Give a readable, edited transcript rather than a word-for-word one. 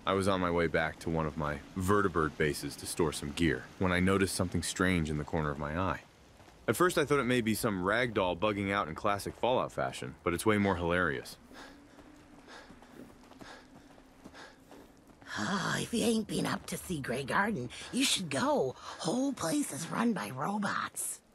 I was on my way back to one of my vertibird bases to store some gear when I noticed something strange in the corner of my eye. At first I thought it may be some ragdoll bugging out in classic Fallout fashion, but it's way more hilarious. Oh, if you ain't been up to see Grey Garden, you should go. Whole place is run by robots.